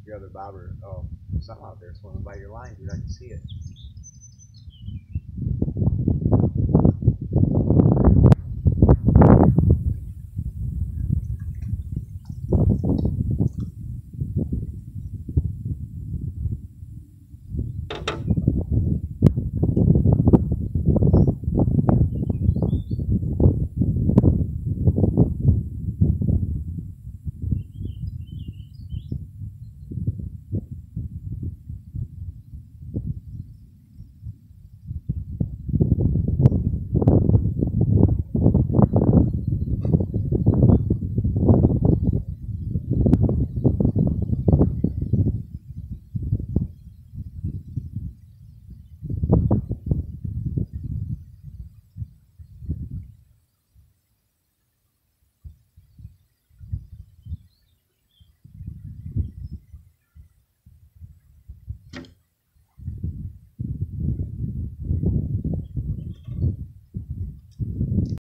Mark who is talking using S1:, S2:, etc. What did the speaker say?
S1: your other bobber. Oh, there's something out there swimming by your line, dude. I can see it.